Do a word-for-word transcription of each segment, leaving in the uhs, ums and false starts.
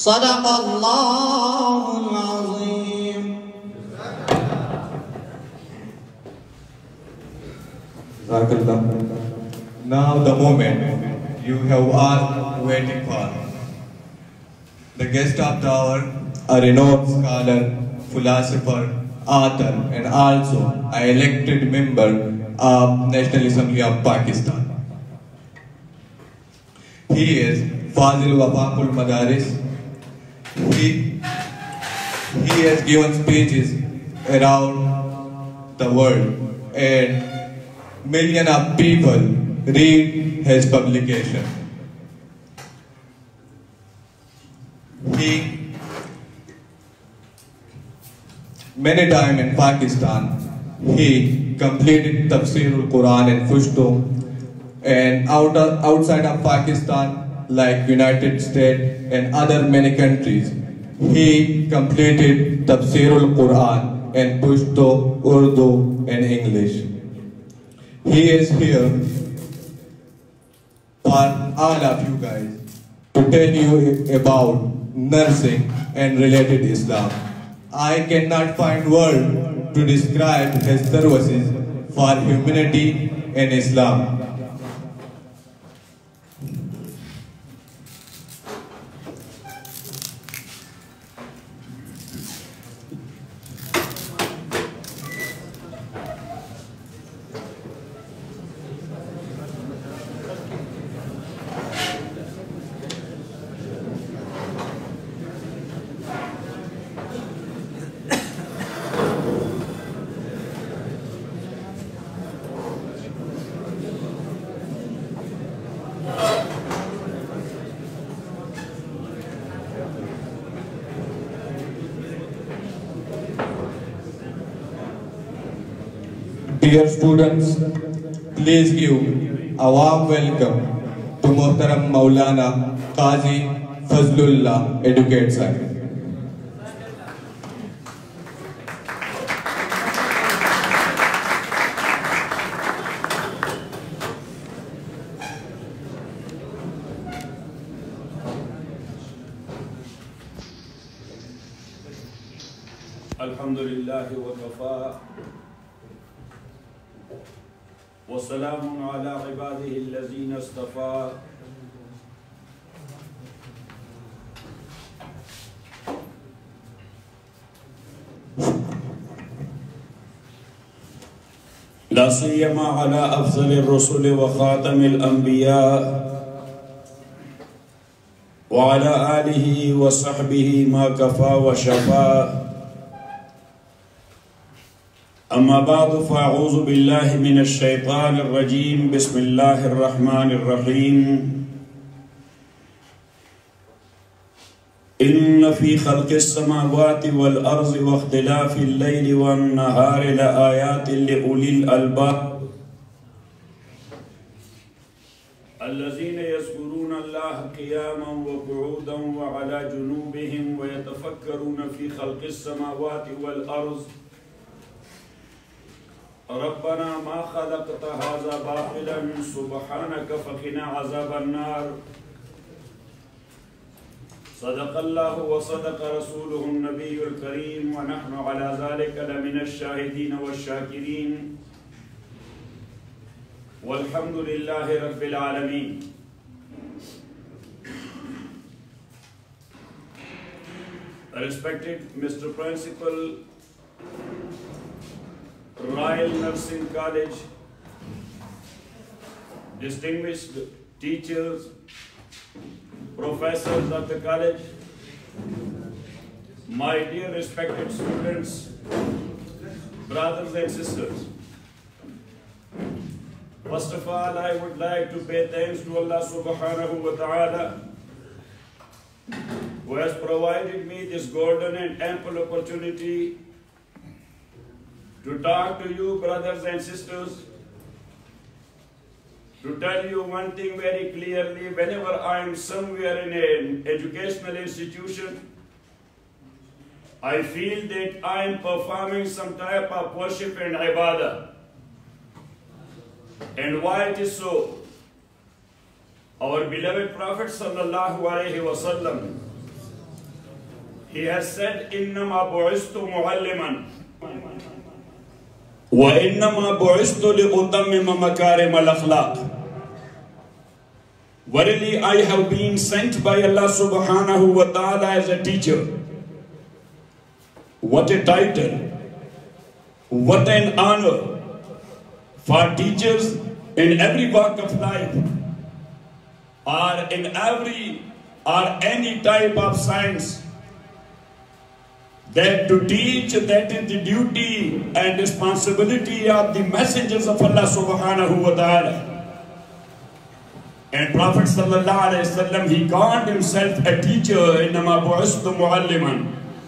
صدق الله العظيم. Now the moment you have all waited for. The guest of the hour, a renowned scholar, philosopher, author, and also an elected member of National Assembly of Pakistan. He is Fazil Wafaqul Madaris. He, he has given speeches around the world and millions of people read his publication. He, many times in Pakistan, he completed Tafsirul Quran in Pushto, and out of, outside of Pakistan, like United States and other many countries, he completed Tafsirul Quran in Pushto, Urdu, and English. He is here for all of you guys to tell you about nursing and related Islam. I cannot find words to describe his services for humanity and Islam. Dear students, please give a warm welcome to Muhtaram Maulana Qazi Fazlullah Educate Sahib. Alhamdulillah wa kafa. وسلام على عباده الذين اصطفى. لا سيما على أفضل الرسل وخاتم الأنبياء وعلى آله وصحبه ما كفى وشفى. أما بعد فأعوذ بالله من الشيطان الرجيم. بسم الله الرحمن الرحيم. إن في خلق السماوات والأرض واختلاف الليل والنهار لآيات لأولي الألباب الذين يذكرون الله قياما وقعودا وعلى جنوبهم ويتفكرون في خلق السماوات والأرض ربنا ما خلقت هذا باطلا سبحانك فقنا عذاب النار. صدق الله وصدق رسوله النبي الكريم ونحن على ذلك لمن الشاهدين والشاكرين والحمد لله رب العالمين. Respected Mister Principal, Royal Nursing College, distinguished teachers, professors of the college, my dear respected students, brothers and sisters. First of all, I would like to pay thanks to Allah subhanahu wa ta'ala who has provided me this golden and ample opportunity to talk to you, brothers and sisters, to tell you one thing very clearly. Whenever I am somewhere in an educational institution, I feel that I am performing some type of worship and ibadah. And why it is so? Our beloved Prophet sallallahu alaihi wasallam He has said, إِنَّمَا بُعِثْتُ مُعَلِّمًا وَإِنَّمَا بُعِثْتُ لِأُتَمِّمَ مَكَارِمَ الْأَخْلَاقِ. Verily, I have been sent by Allah subhanahu wa ta'ala as a teacher. What a title, what an honor for teachers in every walk of life, or in every or any type of science, that to teach, that is the duty and responsibility of the messengers of Allah subhanahu wa ta'ala. And Prophet sallallahu alaihi wasallam, he called himself a teacher, إِنَّمَا بُعِثْتُ مُعَلِّمًا.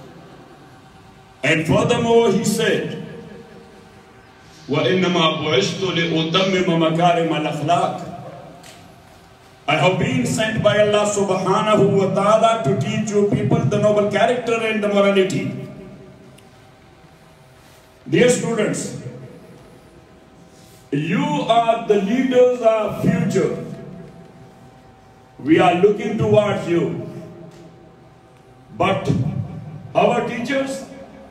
And furthermore he said, وَإِنَّمَا بُعِثْتُ لِأُتَمِّمَ مَكَارِمَ الْأَخْلَاقِ. I have been sent by Allah subhanahu wa ta'ala to teach you people the noble character and the morality. Dear students, you are the leaders of future. We are looking towards you. But our teachers,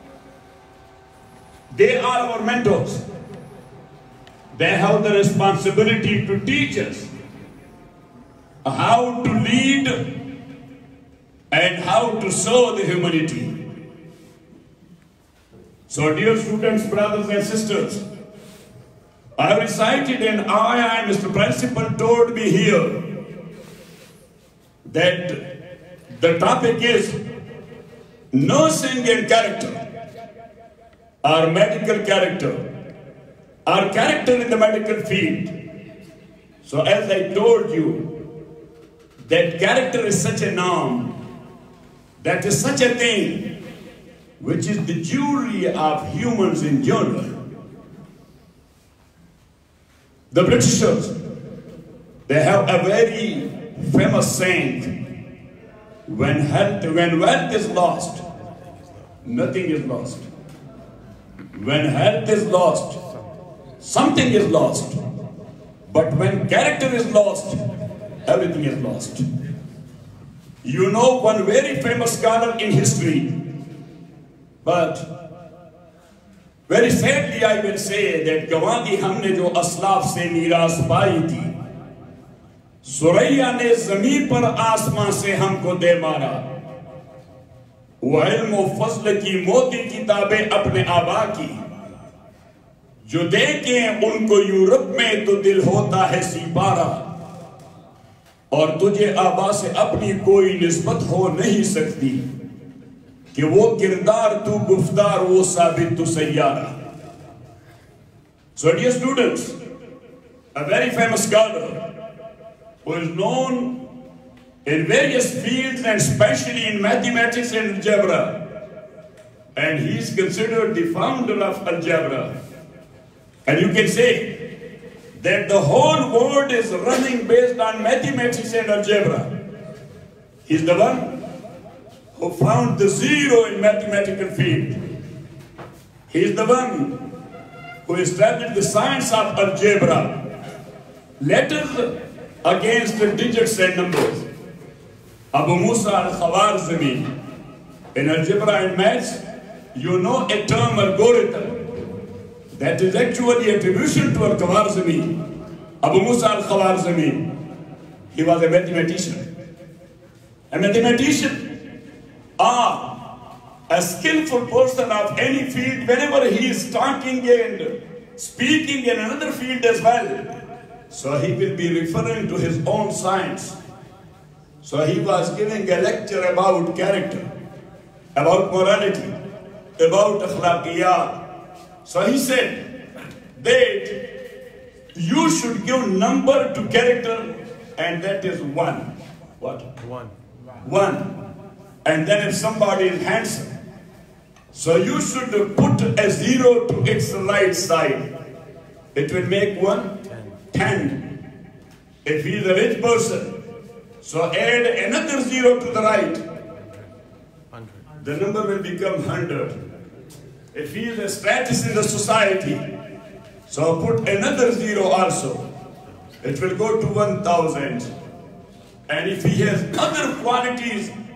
they are our mentors. They have the responsibility to teach us how to lead and how to show the humanity. So dear students, brothers and sisters, I have recited an ayah, Mister Principal told me here that the topic is nursing and character, or medical character, or character in the medical field. So as I told you, that character is such a norm, that is such a thing, which is the jewelry of humans in general. The Britishers, they have a very famous saying, when health, when wealth is lost, nothing is lost. When health is lost, something is lost. But when character is lost, everything is lost. You know one very famous scholar in history, but very sadly I will say that Gawandi हमने जो असलाफ से मीरास पाई थी, सुरैया ने ज़मीन पर आसमां से हमको दे मारा, वो इल्म व फज़ल की मोती किताबें अपने आबा की, जो देखें उनको यूरोप में तो दिल होता है सिपारा, और तुझे आबा से अपनी कोई निस्बत हो नहीं सकती, कि वो किरदार तू गुफ्तार वो साबित तू Saiyaara. So dear students, a very famous scholar who is known in various fields and especially in mathematics and algebra, and he is considered the founder of algebra, and you can say that the whole world is running based on mathematics and algebra. He is the one who found the zero in mathematical field. He is the one who established the science of algebra, letters against the digits and numbers. Abu Musa al-Khwarizmi, in algebra and maths, you know a term algorithm that is actually attribution to al-Khwarizmi. Abu Musa al-Khwarizmi, he was a mathematician. A mathematician, or a skillful person of any field, whenever he is talking and speaking in another field as well, so he will be referring to his own science. So he was giving a lecture about character, about morality, about akhlaqiyat. So he said that you should give number to character, and that is one. What? One. One. And then if somebody is handsome, so you should put a zero to its right side. It will make one? Ten. If he is a rich person, so add another zero to the right. The number will become hundred. If he is a status in the society, so put another zero also. It will go to one thousand. And if he has other qualities,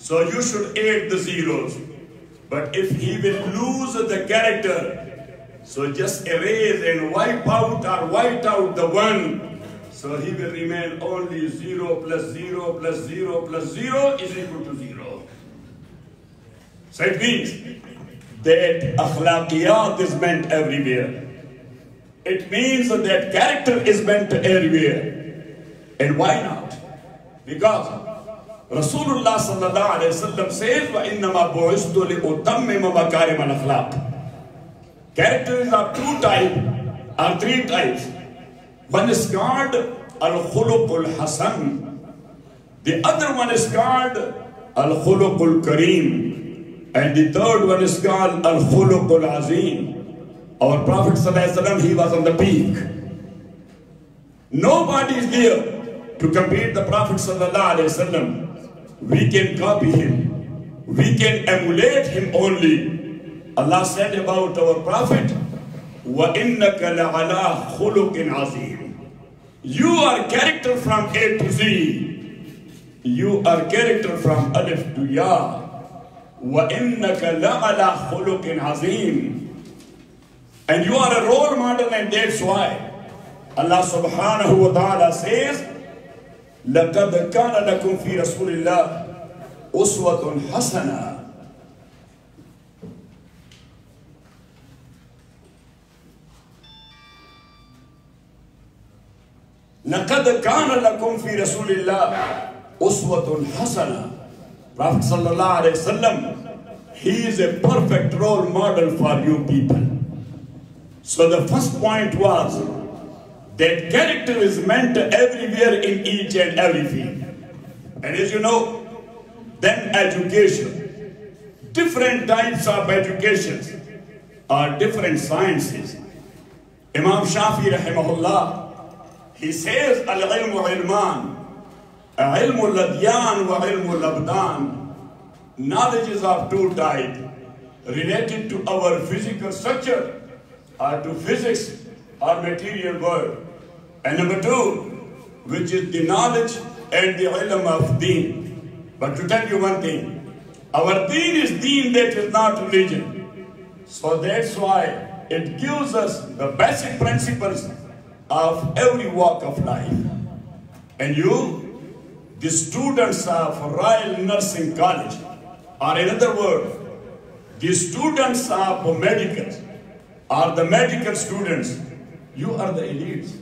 so you should add the zeros. But if he will lose the character, so just erase and wipe out or white out the one, so he will remain only zero plus zero plus zero plus zero is equal to zero. So it means that akhlaqiyat is meant everywhere. It means that character is meant everywhere. And why not? Because Rasulullah sallallahu alayhi wa sallam says, وَإِنَّمَا بُعِثْتُ لِأُتَمِّمَ مَكَارِمَ الْأَخْلَاقِ. Characters are two types, or three types. One is called Al-Khuluqul Hasan. The other one is called Al-Khuluqul Kareem. And the third one is called Al-Khuluqul Azim. Our Prophet sallallahu alayhi wa sallam, he was on the peak. Nobody is there to compete the Prophet sallallahu alayhi wa sallam. We can copy him. We can emulate him only. Allah said about our Prophet, وَإِنَّكَ لَعَلَىٰ خُلُقٍ عَظِيمٍ. You are character from A to Z. You are character from Alif to Ya. وَإِنَّكَ لَعَلَىٰ خُلُقٍ عَظِيمٍ. And you are a role model, and that's why Allah subhanahu wa ta'ala says, لَقَدْ كَانَ لَكُمْ فِي رَسُولِ اللَّهِ أُسْوَةٌ حَسَنَةٌ. لَقَدْ كَانَ لَكُمْ فِي رَسُولِ اللَّهِ أُسْوَةٌ حَسَنَةٌ. Prophet sallallahu alayhi wa sallam, he is a perfect role model for you people. So the first point was that character is meant everywhere in each and every field. And as you know, then education. Different types of educations are different sciences. Imam Shafi rahimahullah, he says, Al-ilmu ilman, ilmu al-adyan wa ilmu al-abdan. Knowledge is of two types, related to our physical structure, or to physics or material world. And number two, which is the knowledge and the ilm of deen. But to tell you one thing, our deen is deen that is not religion. So that's why it gives us the basic principles of every walk of life. And you, the students of Royal Nursing College, or in other words, the students of medical, or the medical students, you are the elites.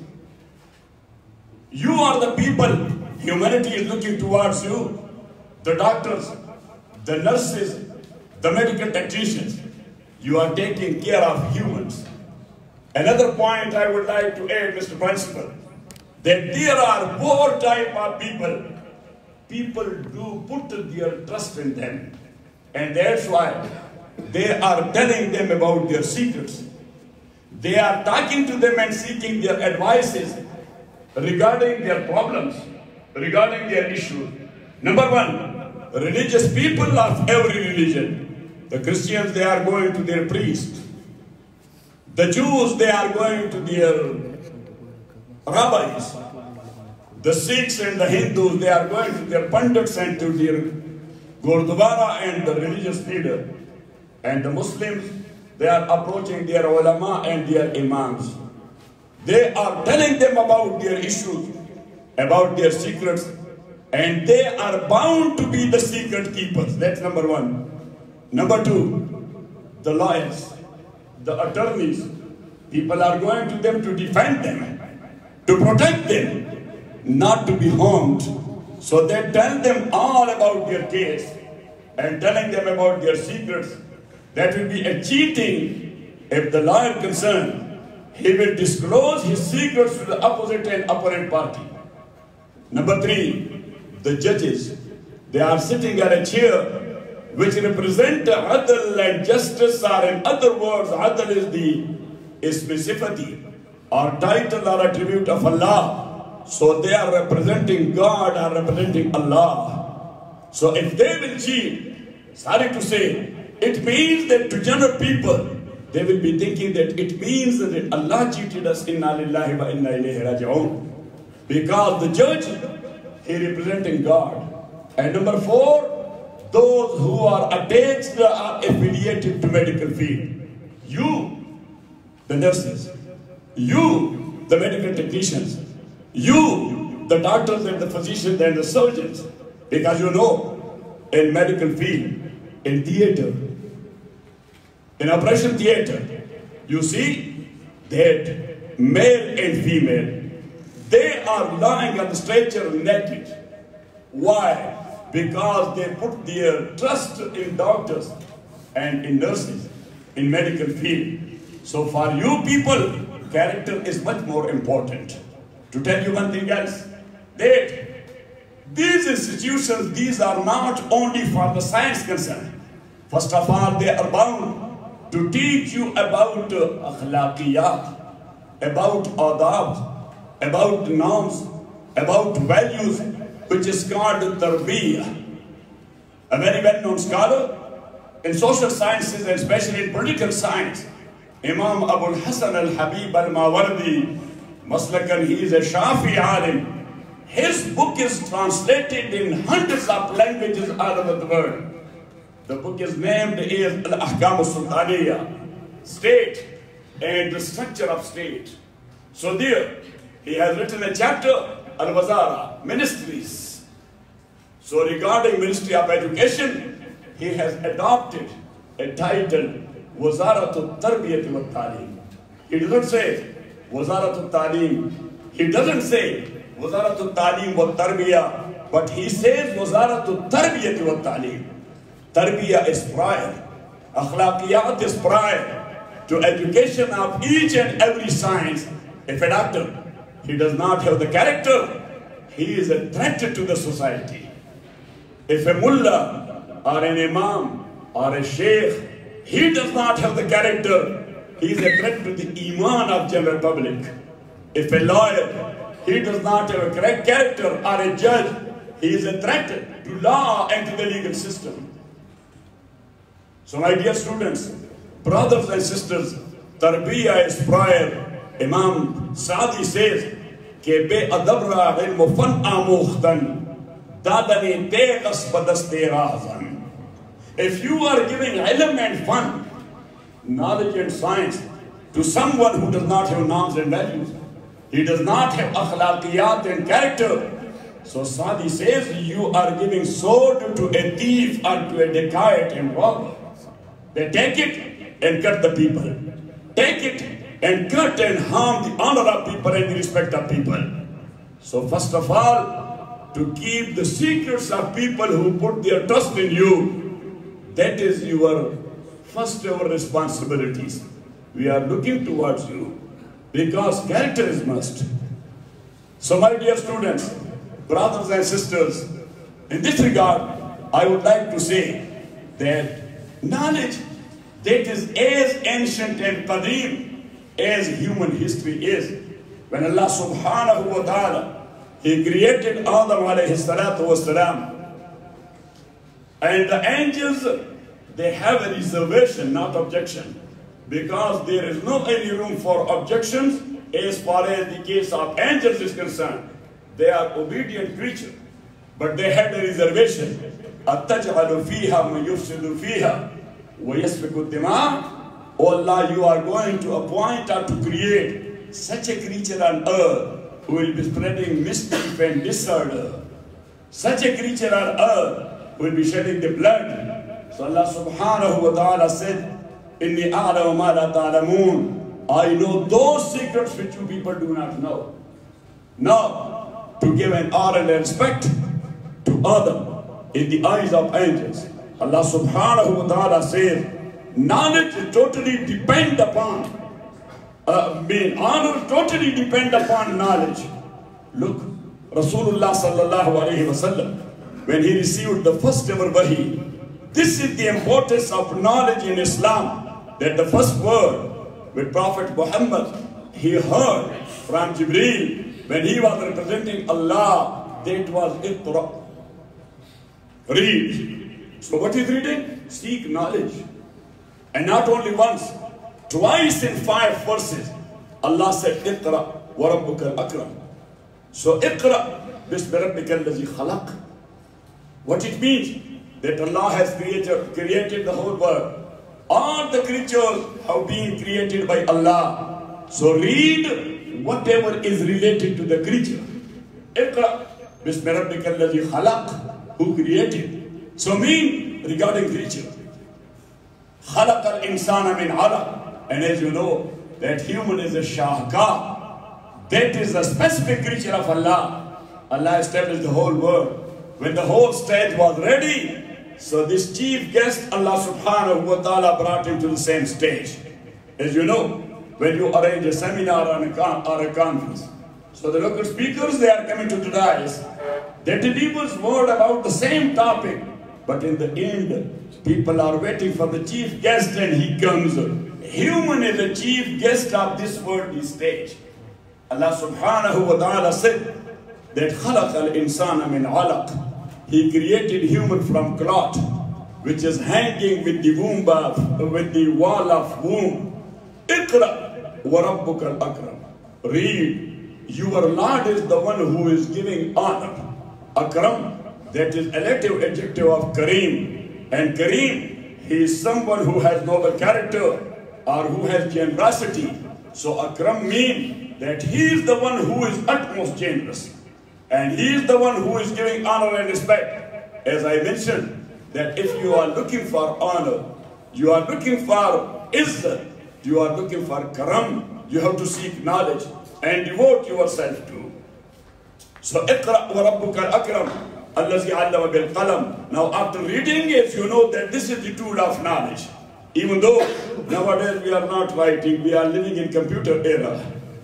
You are the people humanity is looking towards you. The doctors, the nurses, the medical technicians. You are taking care of humans. Another point I would like to add, Mister Principal, that there are four types of people. People do put their trust in them. And that's why they are telling them about their secrets. They are talking to them and seeking their advices regarding their problems, regarding their issues. Number one, religious people of every religion. The Christians, they are going to their priest. The Jews, they are going to their rabbis. The Sikhs and the Hindus, they are going to their pandits and to their Gurdwara and the religious leader. And the Muslims, they are approaching their ulama and their imams. They are telling them about their issues, about their secrets, and they are bound to be the secret keepers. That's number one. Number two, the lawyers, the attorneys. People are going to them to defend them, to protect them, not to be harmed. So they tell them all about their case and telling them about their secrets. That will be a cheating if the lawyer concerned, he will disclose his secrets to the opposite and opponent party. Number three, the judges. They are sitting at a chair which represent adl and justice, or in other words, adl is the specificity or title or attribute of Allah. So they are representing God or representing Allah. So if they will cheat, sorry to say, it means that to general people, they will be thinking that it means that Allah cheated us, inna lillahi wa inna ilayhi raji'un. Because the judge, he representing God. And number four, those who are attached are affiliated to medical field. You, the nurses, you, the medical technicians, you, the doctors and the physicians and the surgeons, because you know, in medical field, in theater, in operation theater, you see that male and female, they are lying on the stretcher naked. Why? Because they put their trust in doctors and in nurses, in medical field. So for you people, character is much more important. To tell you one thing else, that these institutions, these are not only for the science concern. First of all, they are bound to teach you about uh, akhlaqiyat, about adab, about norms, about values, which is called tarbiyah. A very well-known scholar in social sciences, and especially in political science, Imam Abu Hassan al-Habib al-Mawardi, Maslakan, he is a Shafi alim. His book is translated in hundreds of languages all over the world. The book is named as Al-Ahkam al-Sultaniyya, state and the structure of state. So there, he has written a chapter, Al-Wazara, ministries. So regarding Ministry of Education, he has adopted a title, Wazaratul Tarbiyat wa Taaleem. He doesn't say Wazaratul Taaleem. He doesn't say Wazaratul Taaleem wa Tarbiyah, but he says Wazaratul Tarbiyat wa Taaleem. Tarbiyah is prior. Akhlaqiyat is prior to education of each and every science. If a doctor, he does not have the character, he is a threat to the society. If a mullah or an imam or a sheikh, he does not have the character, he is a threat to the iman of general public. If a lawyer, he does not have a correct character, or a judge, he is a threat to law and to the legal system. So my dear students, brothers and sisters, tarbiyah is prior. Imam Saadi says, Ke be adabra ilmu fan amukhtan, dadani teqas badaste razan. If you are giving ilm and fun, knowledge and science, to someone who does not have norms and values, he does not have akhlaqiyat and character, so Saadi says, you are giving sword to a thief or to a dacoit and robber. They take it and cut the people. Take it and cut and harm the honor of people and the respect of people. So first of all, to keep the secrets of people who put their trust in you, that is your first ever responsibilities. We are looking towards you because character is must. So my dear students, brothers and sisters, in this regard, I would like to say that knowledge that is as ancient and qadeem as human history is. When Allah subhanahu wa ta'ala, He created Adam alayhi salatu wa salam, and the angels, they have a reservation, not objection, because there is no any room for objections as far as the case of angels is concerned. They are obedient creatures, but they had a reservation. أَتَّجْعَلُ فِيهَا مَنْ يُفْسِدُ فِيهَا وَيَسْفِكُ الدِّمَاءَ. Oh Allah, you are going to appoint or to create such a creature on earth who will be spreading mischief and disorder. Such a creature on earth who will be shedding the blood. So Allah subhanahu wa ta'ala said, إِنِّي أَعْلَمُ مَا لَا تَعْلَمُونَ. I know those secrets which you people do not know. Now, to give an honor and respect to Adam in the eyes of angels, Allah subhanahu wa ta'ala says, knowledge totally depend upon, uh, mean, honor totally depend upon knowledge. Look, Rasulullah sallallahu alayhi wa sallam, when he received the first ever wahi, this is the importance of knowledge in Islam, that the first word with Prophet Muhammad, he heard from Jibreel, when he was representing Allah, that was Iqra. Read. So what is reading? Seek knowledge. And not only once, twice in five verses, Allah said, Iqra wa rabbuka al-akram. So Iqra bismi rabbika allazi khalaq. What it means? that Allah has created, created the whole world. All the creatures have been created by Allah. So read whatever is related to the creature. Iqra bismi rabbika alladhi khalaq, who created. So mean regarding creature. Khalaq al-insana min alaq. And as you know, that human is a shahka. That is the specific creature of Allah. Allah established the whole world. When the whole stage was ready, so this chief guest, Allah subhanahu wa ta'ala brought him to the same stage. As you know, when you arrange a seminar or a, con or a conference, so the local speakers, they are coming to the dais. They deliver word about the same topic, but in the end, people are waiting for the chief guest and he comes. Human is the chief guest of this worldly stage. Allah subhanahu wa ta'ala said that خَلَقَ الْإِنسَانَ مِنْ عَلَقٍ. He created human from cloth, which is hanging with the womb of, with the wall of womb. Iqra wa rabbuka al-akram. Read, your Lord is the one who is giving honor. Akram, that is elective adjective of Kareem. And Kareem, he is someone who has noble character or who has generosity. So Akram means that he is the one who is utmost generous. And he is the one who is giving honor and respect. As I mentioned, that if you are looking for honor, you are looking for izzat, you are looking for karam, you have to seek knowledge and devote yourself to. So, iqra wa rabbuka al-akram, allazi allama bil qalam. Now, after reading it, you know that this is the tool of knowledge. Even though nowadays we are not writing, we are living in computer era.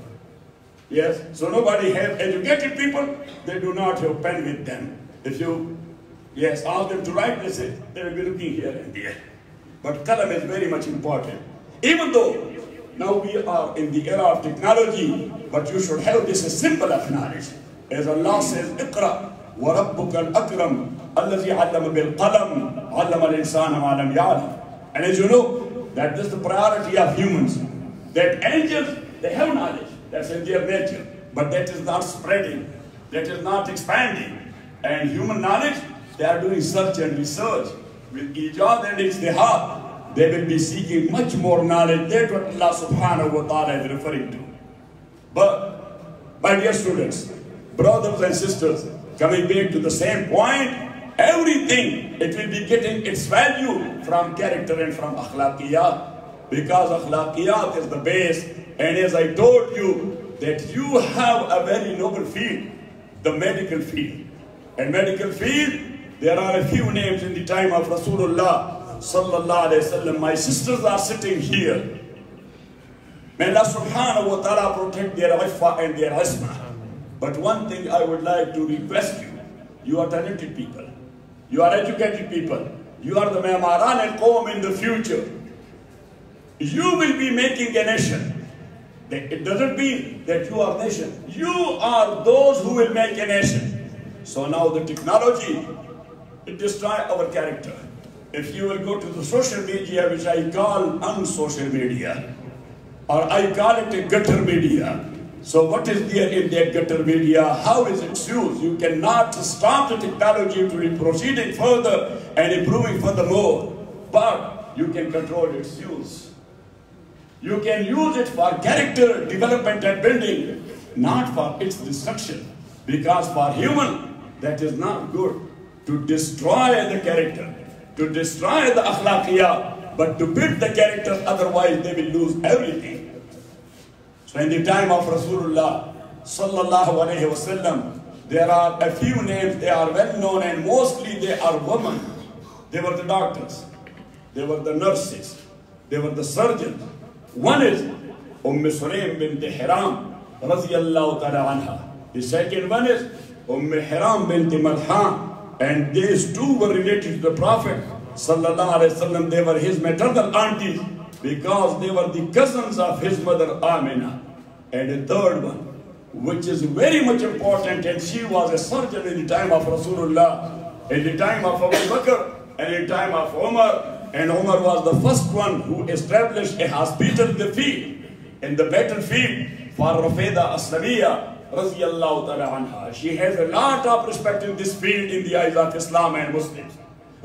Yes, so nobody has educated people, they do not have pen with them. If you, yes, ask them to write, they say, they will be looking here and there. But qalam is very much important. Even though now we are in the era of technology, but you should have this symbol of knowledge. As Allah says, Iqra wa rabbuka al-akram, allazi allama bil qalam, allama al-insana ma lam ya'lam. And as you know, that is the priority of humans. That angels, they have knowledge. That's in their nature. But that is not spreading. That is not expanding. And human knowledge, they are doing search and research. With ijad and ijtihad, they will be seeking much more knowledge. That's what Allah subhanahu wa ta'ala is referring to. But, my dear students, brothers and sisters, coming back to the same point, everything, it will be getting its value from character and from akhlaqiyat. Because akhlaqiyat is the base. And as I told you, that you have a very noble field, the medical field. And medical field, there are a few names in the time of Rasulullah sallallahu alayhi wa sallam. My sisters are sitting here. May Allah subhanahu wa ta'ala protect their ifa and their isma. But one thing I would like to request you, you are talented people, you are educated people, you are the Ma'maran al-Qawm in the future. You will be making a nation. It doesn't mean that you are a nation. You are those who will make a nation. So now the technology, it destroys our character. If you will go to the social media, which I call unsocial media, or I call it a gutter media. So what is there in that gutter media? How is it used? You cannot stop the technology to be proceeding further and improving furthermore. But you can control its use. You can use it for character development and building, not for its destruction. Because for human, that is not good. To destroy the character, to destroy the akhlaqiyah, but to build the character, otherwise they will lose everything. So in the time of Rasulullah sallallahu alayhi wa sallam, there are a few names, they are well known, and mostly they are women. They were the doctors, they were the nurses, they were the surgeons. One is Umm Sulaim bint Hiram radiyallahu ta'ala anha. The second one is Umm Hiram bint Malhan. And these two were related to the Prophet sallallahu alaihi wasallam. They were his maternal aunties because they were the cousins of his mother Amina. And a third one, which is very much important, and she was a surgeon in the time of Rasulullah, in the time of Abu Bakr, and in the time of Umar. And Umar was the first one who established a hospital in the field, in the battlefield, for Rafida Aslamiyya radiyallahu ta'ala anha. She has a lot of respect in this field in the eyes of Islam and Muslims.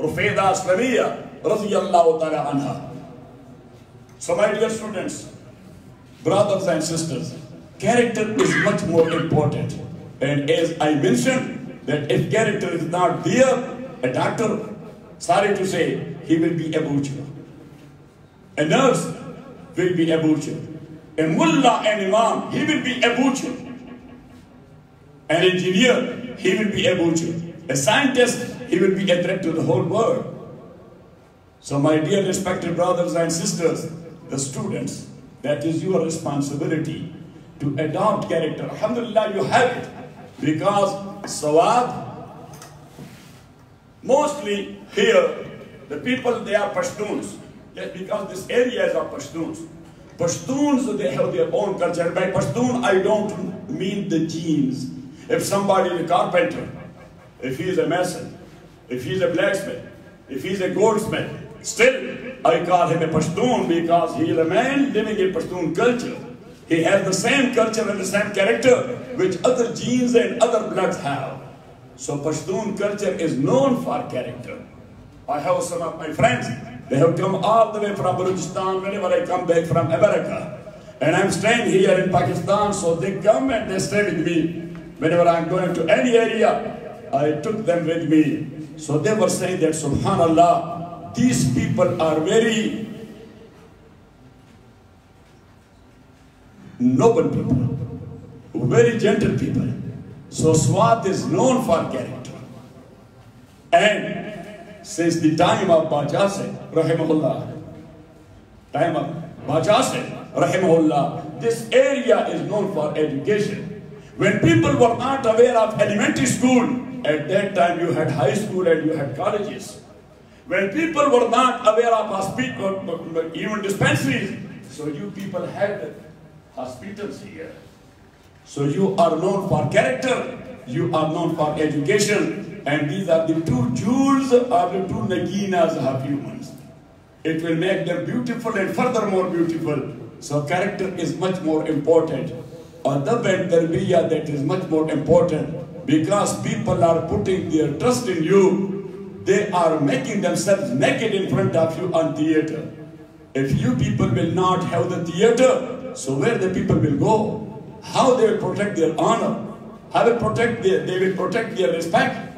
Rufayda Aslamiyya radiyallahu ta'ala anha. So my dear students, brothers and sisters, character is much more important. And as I mentioned, that if character is not there, a doctor, sorry to say, he will be a butcher. A nurse will be a butcher. A mullah and imam, he will be a butcher. An engineer, he will be a butcher. A scientist, he will be a threat to the whole world. So my dear respected brothers and sisters, the students, that is your responsibility to adopt character. Alhamdulillah, you have it. Because Sawad, mostly here, the people, they are Pashtuns. Yes, because this area is of Pashtuns. Pashtuns, they have their own culture. By Pashtun, I don't mean the genes. If somebody is a carpenter, if he is a mason, if he is a blacksmith, if he is a goldsmith, still I call him a Pashtun because he is a man living in Pashtun culture. He has the same culture and the same character which other genes and other bloods have. So Pashtun culture is known for character. I have some of my friends, they have come all the way from Balochistan whenever I come back from America. And I'm staying here in Pakistan, so they come and they stay with me. Whenever I'm going to any area, I took them with me. So they were saying that, subhanallah, these people are very noble people, very gentle people. So Swat is known for character. And since the time of Bajasset, rahimahullah, time of Bajasset, rahimahullah, this area is known for education. When people were not aware of elementary school, at that time you had high school and you had colleges. When people were not aware of hospitals, even dispensaries, so you people had hospitals here. So you are known for character, you are known for education, and these are the two jewels or the two naginas of humans. It will make them beautiful and furthermore beautiful. So character is much more important. Adab and tarbiyah, that is much more important, because people are putting their trust in you. They are making themselves naked in front of you on theater. If you people will not have the theater, so where the people will go? How they will protect their honor? How will protect their, they will protect their respect?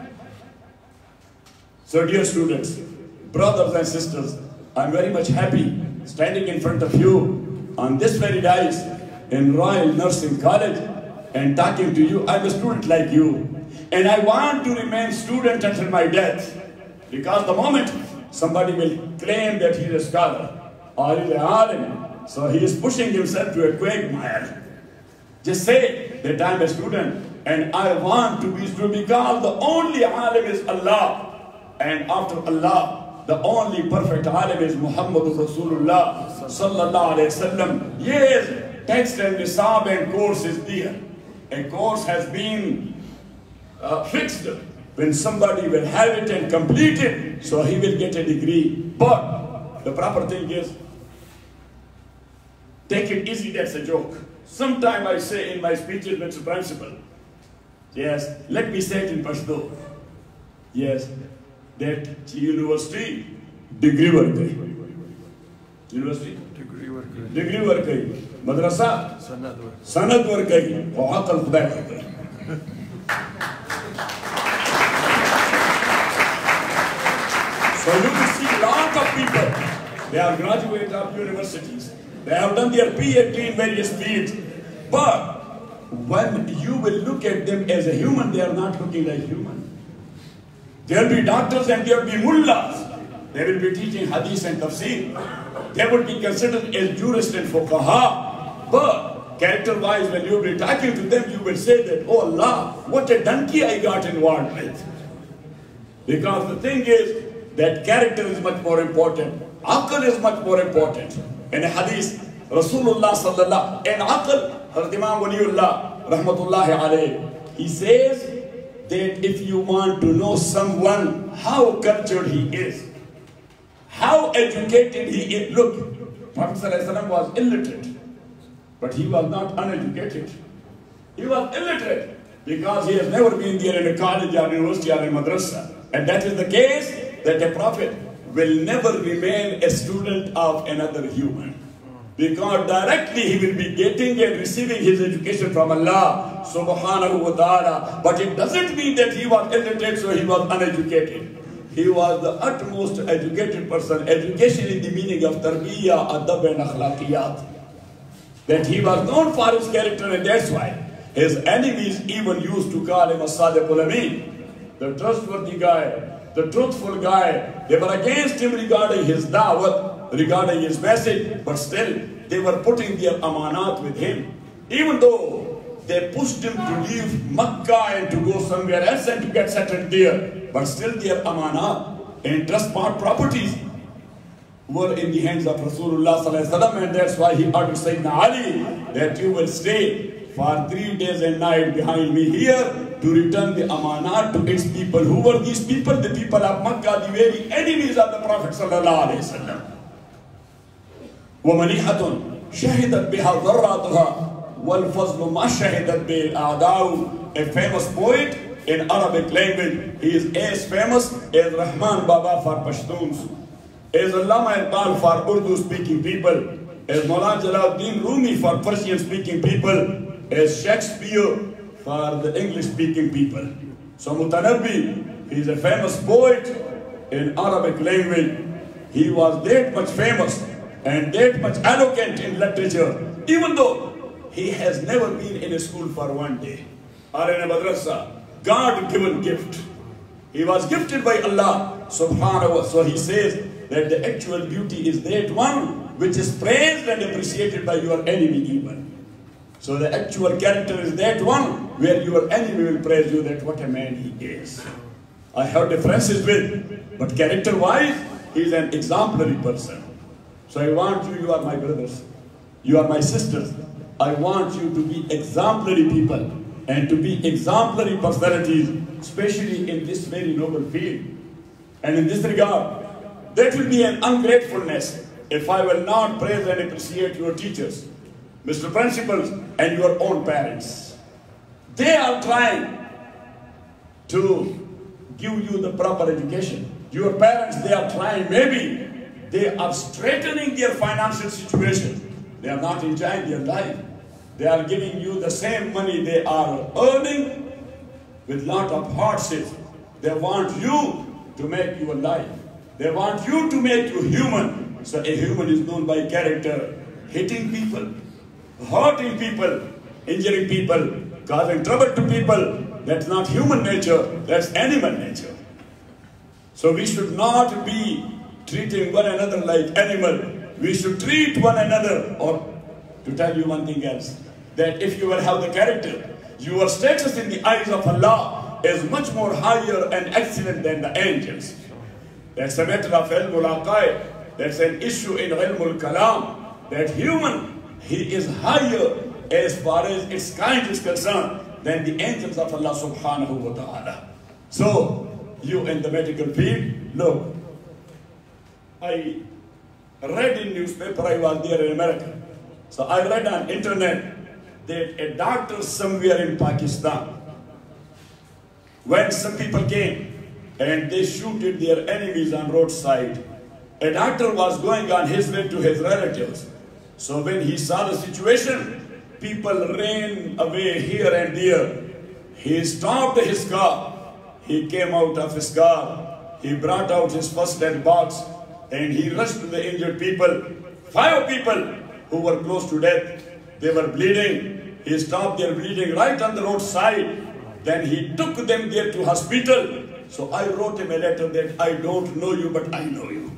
So dear students, brothers and sisters, I am very much happy standing in front of you on this very dais in Royal Nursing College and talking to you. I am a student like you, and I want to remain student until my death, because the moment somebody will claim that he is a scholar or he is an alim, so he is pushing himself to a quagmire. Just say that I am a student and I want to be student, because the only alim is Allah, and after Allah, the only perfect alim is Muhammadur Rasulullah sallallahu alayhi wasallam. Yes, text and nisab and course is there. A course has been uh, fixed. When somebody will have it and complete it, so he will get a degree. But the proper thing is, take it easy, that's a joke. Sometime I say in my speeches, Mister Principal, yes, let me say it in Pashto. Yes, that university degree work hai. University degree work hai. Degree work hai. Madrasa sanad work. Sanad work hai. Wa aqal khuda work hai. So you will see lot of people, they are graduates of universities. They have done their PhD in various fields. But when you will look at them as a human, they are not looking like human. There will be doctors and there will be mullahs. They will be teaching hadith and tafsir. They will be considered as jurists and fuqaha. But character-wise, when you will be talking to them, you will say that, oh Allah, what a donkey I got involved with. Because the thing is that character is much more important. Aql is much more important. In a hadith, Rasulullah sallallahu, in Aql, Hazrat Imam Waliullah rahmatullahi alayhi, he says that if you want to know someone, how cultured he is, how educated he is. Look, Prophet sallallahu alaihi wasallam was illiterate, but he was not uneducated. He was illiterate because he has never been there in a college or university or in madrasa. And that is the case that a prophet will never remain a student of another human. Because directly he will be getting and receiving his education from Allah subhanahu wa ta'ala. But it doesn't mean that he was illiterate, so he was uneducated. He was the utmost educated person. Education in the meaning of tarbiyah, adab and akhlaqiyat. That he was known for his character, and that's why his enemies even used to call him a Sadiqul Amin, the trustworthy guy, the truthful guy. They were against him regarding his da'wah, regarding his message, but still they were putting their amanat with him. Even though they pushed him to leave Makkah and to go somewhere else and to get settled there, but still their amanat and trustmark properties were in the hands of Rasulullah sallallahu alaihi wasallam, and that's why he ordered Sayyidina Ali that you will stay for three days and night behind me here to return the amanat to its people. Who were these people? The people of Makkah, the very enemies of the Prophet sallallahu alaihi wasallam. وَمَنِيحَةٌ شَهِدَتْ بِهَا ذَرَّاتُهَا وَالْفَضْلُ مَا شَهِدَتْ بِهِ الْأَعْدَاءُ. A famous poet in Arabic language. He is as famous as Rahman Baba for Pashtuns, as Allama Iqbal for Urdu speaking people, as Maulana Jalaluddin Rumi for Persian speaking people, as Shakespeare for the English speaking people. So Mutanabbi, he is a famous poet in Arabic language. He was that much famous and that much eloquent in literature, even though he has never been in a school for one day or in a madrasa. God-given gift. He was gifted by Allah subhanahu wa ta'ala. So he says that the actual beauty is that one which is praised and appreciated by your enemy even. So the actual character is that one where your enemy will praise you, that what a man he is. I have differences with, but character-wise, he is an exemplary person. So I want you, you are my brothers, you are my sisters. I want you to be exemplary people and to be exemplary personalities, especially in this very noble field. And in this regard, that will be an ungratefulness if I will not praise and appreciate your teachers, Mister Principals, and your own parents. They are trying to give you the proper education. Your parents, they are trying, maybe they are straightening their financial situation. They are not enjoying their life. They are giving you the same money they are earning with lot of hardships. They want you to make your life. They want you to make you human. So a human is known by character. Hitting people, hurting people, injuring people, causing trouble to people. That's not human nature, that's animal nature. So we should not be treating one another like animal. We should treat one another, or to tell you one thing else, that if you will have the character, your status in the eyes of Allah is much more higher and excellent than the angels. That's a matter of ilmul aqaid. That's an issue in ilmul kalam. That human, he is higher as far as its kind is concerned than the angels of Allah subhanahu wa ta'ala. So, you in the medical field, look, I read in newspaper, I was there in America. So I read on internet that a doctor somewhere in Pakistan, when some people came and they shooted their enemies on roadside, a doctor was going on his way to his relatives. So when he saw the situation, people ran away here and there. He stopped his car. He came out of his car. He brought out his first aid box and he rushed to the injured people. Five people who were close to death. They were bleeding. He stopped their bleeding right on the roadside. Then he took them there to hospital. So I wrote him a letter that I don't know you, but I know you.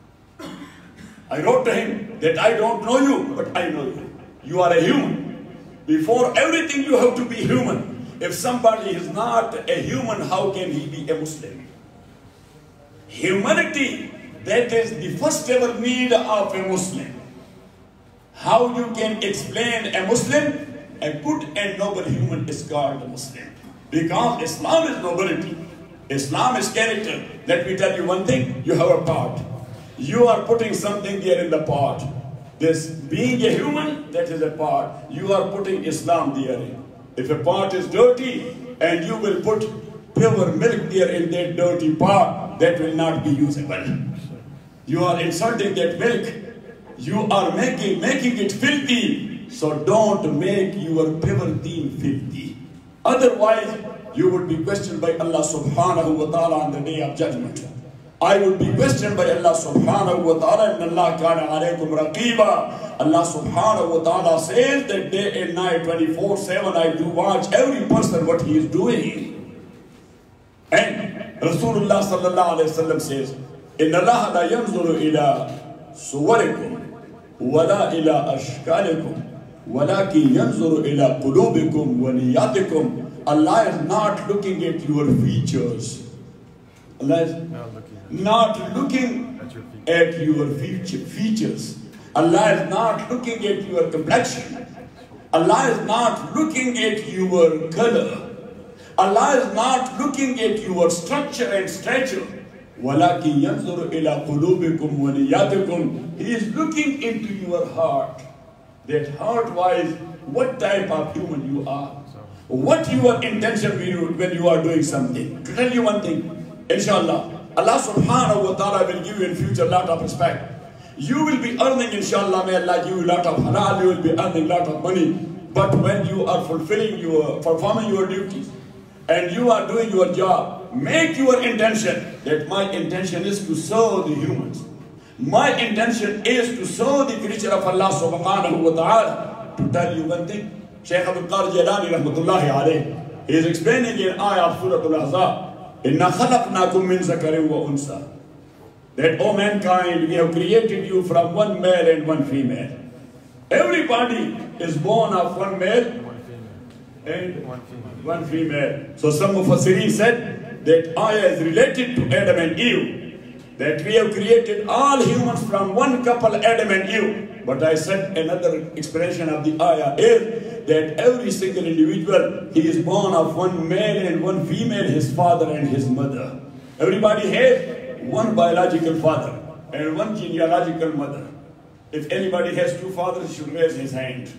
I wrote to him that I don't know you, but I know you. You are a human. Before everything you have to be human. If somebody is not a human, how can he be a Muslim? Humanity, that is the first ever need of a Muslim. How you can explain a Muslim? A good and noble human is called a Muslim. Because Islam is nobility. Islam is character. Let me tell you one thing, you have a pot. You are putting something there in the pot. This being a human, that is a pot. You are putting Islam there. If a pot is dirty and you will put pure milk there in that dirty pot, that will not be usable. You are insulting that milk. You are making, making it filthy. So don't make your pure deen filthy. Otherwise, you would be questioned by Allah subhanahu wa ta'ala on the day of judgment. I would be questioned by Allah subhanahu wa ta'ala, and Allah kana alaykum raqiba. Allah subhanahu wa ta'ala says that day and night, twenty-four seven, I do watch every person what he is doing. And Rasulullah sallallahu alayhi wa sallam says, Inna Allah la yanzuru ila suwarikum, wala ila ashkalikum, walaki yanzuru ila qulubikum wa niyatikum. Allah is not looking at your features. Allah is not looking at your features. Allah is not looking at your complexion. Allah is not looking at your color. Allah is not looking at your structure and stature. وَلَكِنْ يَنْظُرُ إِلَىٰ قُلُوبِكُمْ وَنِيَّاتِكُمْ. He is looking into your heart. That heart-wise, what type of human you are. What your intention when you, when you are doing something. To tell you one thing, inshallah, Allah subhanahu wa ta'ala will give you in future a lot of respect. You will be earning, inshallah, may Allah give you a lot of halal, you will be earning a lot of money. But when you are fulfilling your, performing your duties, and you are doing your job, make your intention that my intention is to serve the humans. My intention is to serve the creature of Allah subhanahu wa ta'ala. To tell you one thing, Shaykh Abdul Qadir Jilani rahmatullahi alayhi, he is explaining in ayah of Surah Al-Ahzab, Inna khalaqnakum min zakarin wa unsa. That, O mankind, we have created you from one male and one female. Everybody is born of one male and one female. So some Mufassirin said that ayah is related to Adam and Eve. That we have created all humans from one couple, Adam and Eve. But I said another explanation of the ayah is that every single individual, he is born of one male and one female, his father and his mother. Everybody has one biological father and one genealogical mother. If anybody has two fathers, he should raise his hand.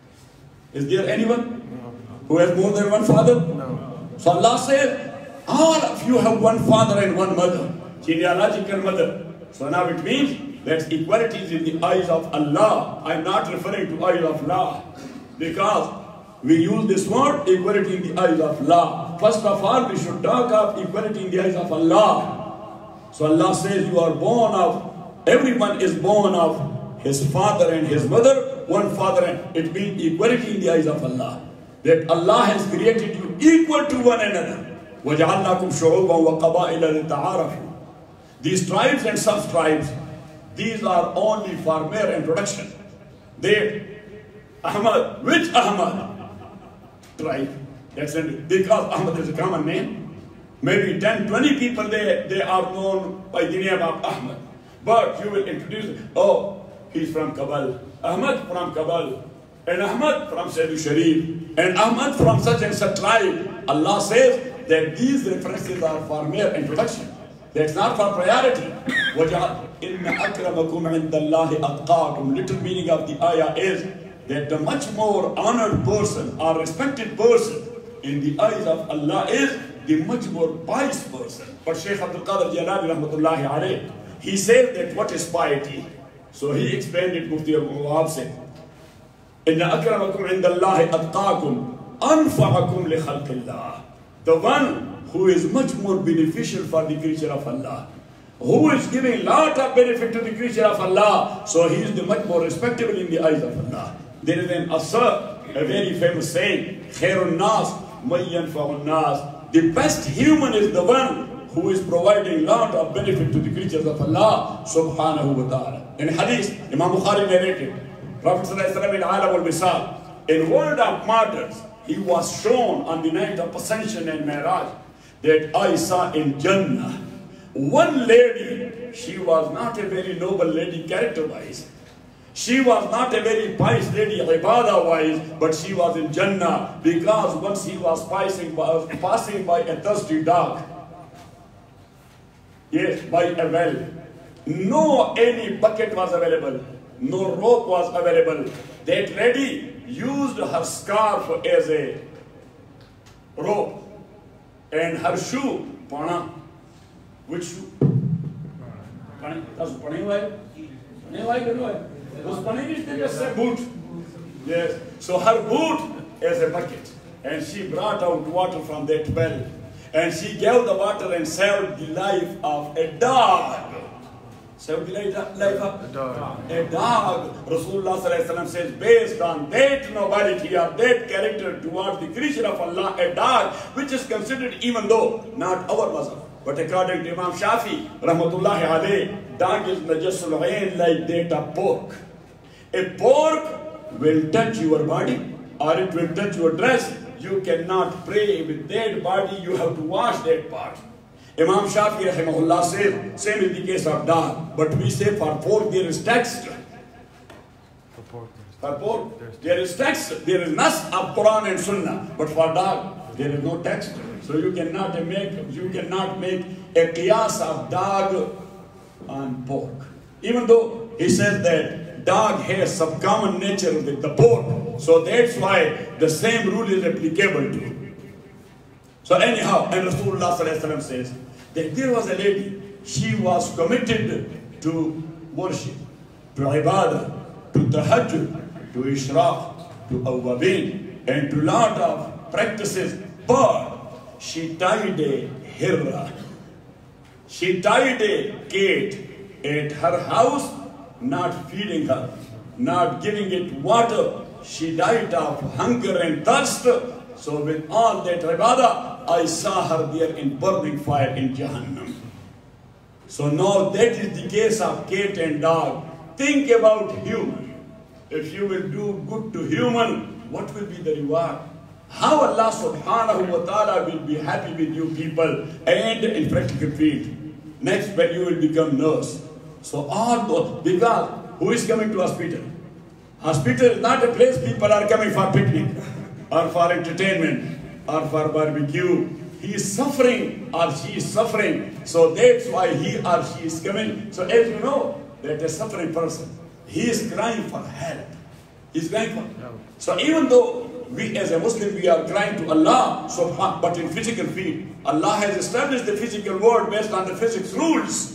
Is there anyone who has more than one father? No. So Allah says, all of you have one father and one mother, genealogical mother. So now it means that equality is in the eyes of Allah. I am not referring to eyes of law, because we use this word equality in the eyes of law. First of all, we should talk of equality in the eyes of Allah. So Allah says you are born of, everyone is born of his father and his mother, one father, and it means equality in the eyes of Allah. That Allah has created you equal to one another. وَجَعَلْنَاكُمْ شُعُوبًا وَقَبَائِلَ لِتَعَارَفُوا. These tribes and sub-tribes, these are only for mere introduction. They, Ahmad, which Ahmad? Tribe. That's it. Because Ahmad is a common name. Maybe ten, twenty people, they, they are known by the name of Ahmad. But you will introduce, oh, he's from Kabul. Ahmad from Kabul. And Ahmad from Saidu Sharif. And Ahmad from such and such tribe. Allah says that these references are for mere introduction. That's not for priority. إِنَّ أَكْرَمَكُمْ عِنْدَ اللَّهِ أَتْقَاكُمْ. Little meaning of the ayah is that the much more honored person or respected person in the eyes of Allah is the much more pious person. But Shaykh Abdul Qadir Jilani rahmatullahi alayhi, he said that what is piety? So he explained it. Mufti Abu Wahab said, إِنَّ أَكْرَمَكُمْ عِنْدَ اللَّهِ أَتْقَاكُمْ أَنْفَعَكُمْ لِخَلْقِ اللَّهِ. The one who is much more beneficial for the creature of Allah, who is giving lot of benefit to the creature of Allah, so he is the much more respectable in the eyes of Allah. There is an asar, a very famous saying, Khairun Nas, Mayyan Fa'un Nas. The best human is the one who is providing lot of benefit to the creatures of Allah subhanahu wa ta'ala. In hadith, Imam Bukhari narrated, Prophet sallallahu alayhi wa sallam in Alam al-Misal, in world of martyrs, he was shown on the night of Ascension and Mi'raj that I saw in Jannah one lady. She was not a very noble lady character-wise. She was not a very pious lady ibadah-wise, but she was in Jannah because once he was passing by, passing by a thirsty dog. Yes, by a well. No any bucket was available. No rope was available. That lady used her scarf as a rope and her shoe, pana, Which shoe? That's funny way. Funny way, good way. Those funny is just a boot. Yes. So her boot is a bucket, and she brought out water from that well, and she gave the water and saved the life of a dog. Saved the life of a dog. A dog. Rasulullah sallallahu alaihi wasallam says, based on that nobility or that character towards the creature of Allah, a dog, which is considered, even though not our mazhab, but according to Imam Shafi, rahmatullahi alayhi, dog is najasul ayn, like that of pork. A pork will touch your body or it will touch your dress. You cannot pray with that body, you have to wash that part. Imam Shafi rahimahullah says, same is the case of dog. But we say for pork there is text. For pork, for pork there is text. There is nas of Quran and Sunnah. But for dog there is no text. So you cannot make you cannot make a qiyas of dog on pork. Even though he says that dog has some common nature with the pork. So that's why the same rule is applicable to it. So anyhow, and Rasulullah sallallahu alaihi wasallam says that there was a lady, she was committed to worship, to ibadah, to tahajjud, to ishraq, to awwabin, and to lot of practices, but she tied a hirra, she tied a cat at her house, not feeding her, not giving it water. She died of hunger and thirst. So with all that ibadah, I saw her there in burning fire in Jahannam. So now that is the case of cat and dog. Think about human. If you will do good to human, what will be the reward? How Allah subhanahu wa ta'ala will be happy with you people and in practical field. Next, when you will become nurse. So all those, because who is coming to hospital? Hospital is not a place people are coming for picnic, or for entertainment, or for barbecue. He is suffering or she is suffering. So that's why he or she is coming. So as you know, that a suffering person, he is crying for help. He is crying for help. So even though we as a Muslim, we are crying to Allah, so, but in physical field, Allah has established the physical world based on the physics rules.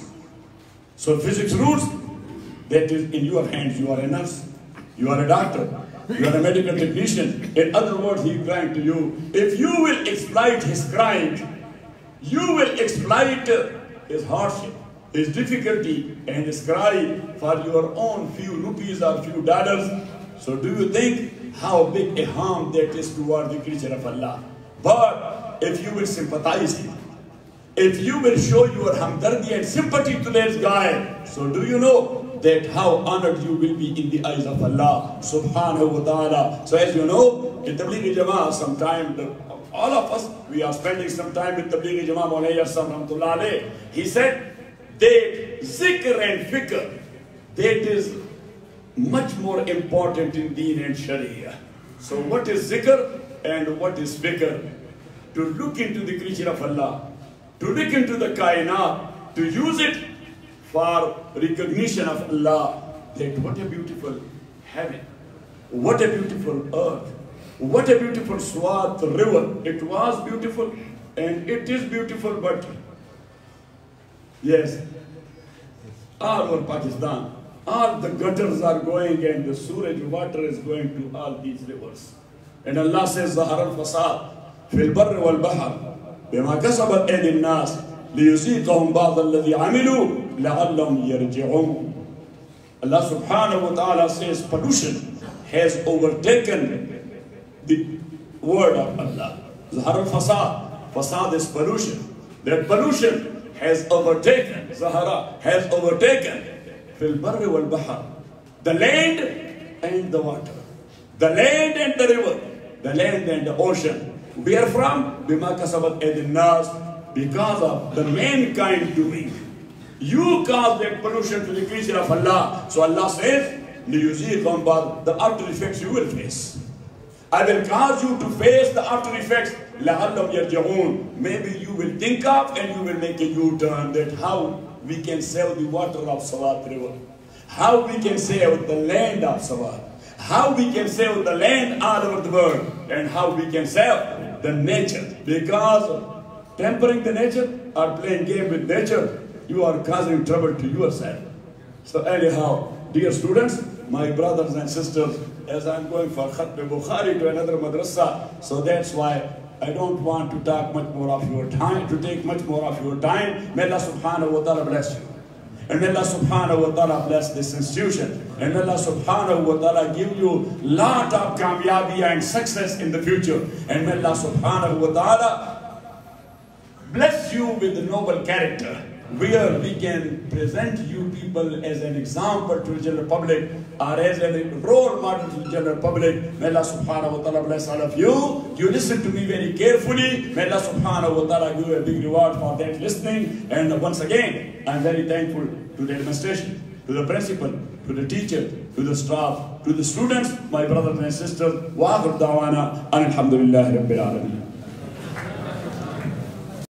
So physics rules, that is in your hands. You are a nurse, you are a doctor, you are a medical technician. In other words, he is crying to you. If you will exploit his crying, you will exploit his hardship, his difficulty, and his cry for your own few rupees or few dollars. So do you think how big a harm that is toward the creature of Allah? But if you will sympathize him, if you will show your hamdardi and sympathy to this guy, so do you know that how honored you will be in the eyes of Allah subhanahu wa ta'ala. So as you know, in Tablighi Jama'ah, sometime, the, all of us, we are spending some time with Tablighi Jama'ah, Mawlaya Yassam Rahmatullah alayh. He said that zikr and fikr, that is much more important in Deen and Sharia. So what is zikr and what is fikr? To look into the creature of Allah, to look into the kainat, to use it for recognition of Allah, that what a beautiful heaven, what a beautiful earth, what a beautiful Swat river. It was beautiful and it is beautiful, but yes, all over Pakistan, all the gutters are going and the sewage water is going to all these rivers. And Allah says, Zahar al-Fasad, fil barri wal bahar, bima kasabat aydin nas, liyuziqahum ba'd alladhi amilu, la'allahum yarji'un. Allah subhanahu wa ta'ala says pollution has overtaken the word of Allah. Zahar al-Fasad, Fasad is pollution. That pollution has overtaken, Zahara has overtaken, fil barri wal bahar, the land and the water, the land and the river, the land and the ocean. Where from? Bima kasabat aydin nas, because of the mankind doing. You cause that pollution to the creature of Allah. So Allah says, liyuziqahum ba'd, the after effects you will face. I will cause you to face the after effects. لَعَلَّهُمْ يَرْجِعُونَ. Maybe you will think of and you will make a U-turn that how we can save the water of Swat river, how we can save the land of Swat, how we can save the land all over the world, and how we can save the nature. Because tempering the nature or playing game with nature, you are causing trouble to yourself. So anyhow, dear students, my brothers and sisters, as I'm going for Khatm Bukhari to another madrasa, so that's why I don't want to talk much more of your time, to take much more of your time. May Allah subhanahu wa ta'ala bless you. And may Allah subhanahu wa ta'ala bless this institution. And may Allah subhanahu wa ta'ala give you lot of kamyabi and success in the future. And may Allah subhanahu wa ta'ala bless you with the noble character, where we can present you people as an example to the general public, or as a role model to the general public. May Allah subhanahu wa ta'ala bless all of you. You listen to me very carefully. May Allah subhanahu wa ta'ala give you a big reward for that listening. And once again, I am very thankful to the administration, to the principal, to the teacher, to the staff, to the students, my brothers and sisters. Wa akhir da'wana, alhamdulillahi rabbil alameen.